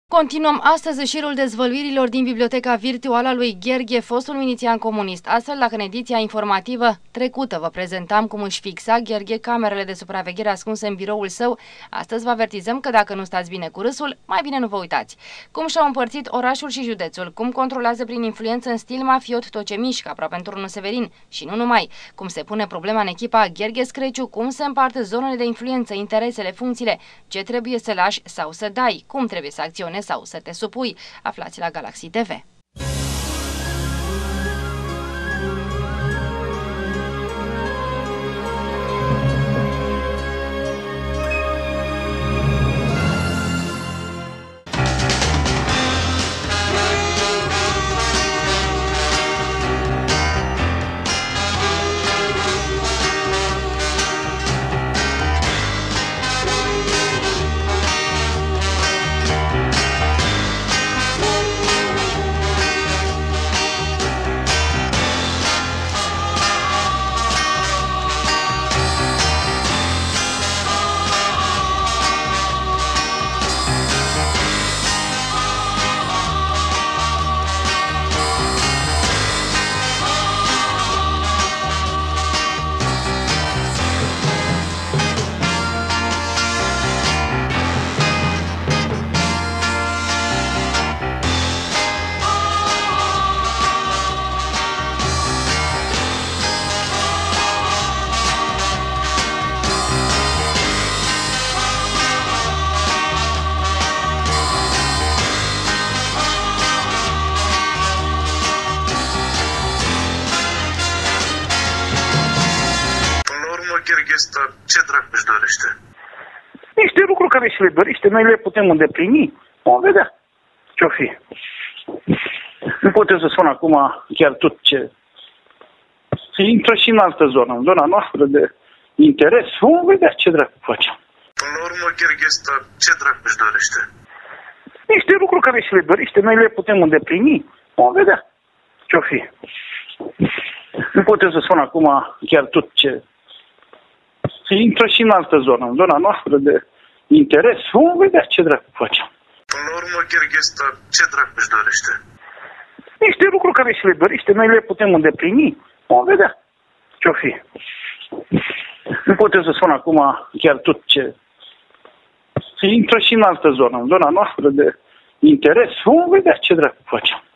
Continuăm astăzi șirul dezvăluirilor din biblioteca virtuală a lui Gheorghe, fostul milițian comunist. Astfel, dacă în ediția informativă trecută vă prezentam cum își fixa Gheorghe camerele de supraveghere ascunse în biroul său, astăzi vă avertizăm că dacă nu stați bine cu râsul, mai bine nu vă uitați. Cum și-au împărțit orașul și județul, cum controlează prin influență în stil mafiot tot ce mișcă, aproape în turnul Severin și nu numai, cum se pune problema în echipa Gheorghe Screciu, cum se împart zonele de influență, interesele, funcțiile, ce trebuie să lași sau să dai, cum trebuie să acționezi sau să te supui. Aflați la Galaxy TV. Ăsta, ce dracu își dorește? Niște lucruri care și le dorește, noi le putem îndeplini. Vom vedea ce-o fi. Nu putem să spun acum chiar tot ce... Se intră și în altă zonă, în zona noastră de interes. Vom vedea ce dracu facem. Până la urmă, Gheorghe ăsta, ce dracu își dorește? Niște lucruri care și le dorește, noi le putem îndeplini. Vom vedea ce-o fi. Nu putem să spun acum chiar tot ce... Se intră și în altă zonă, în zona noastră de interes. Vom vedea ce dracu facem. Până la urmă, Gheorghe ăsta, ce dracu își dorește? Niște lucruri care și le dorește, noi le putem îndeplini. Vom vedea ce-o fi. Nu putem să spun acum chiar tot ce... Se intră și în altă zonă, în zona noastră de interes. Vom vedea ce dracu facem.